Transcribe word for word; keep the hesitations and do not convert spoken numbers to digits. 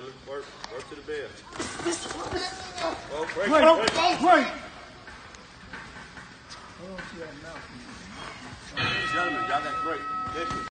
gentlemen. Work, work to the bell. Oh, break, Break, break, break. break. Gentlemen, y'all got break. Listen.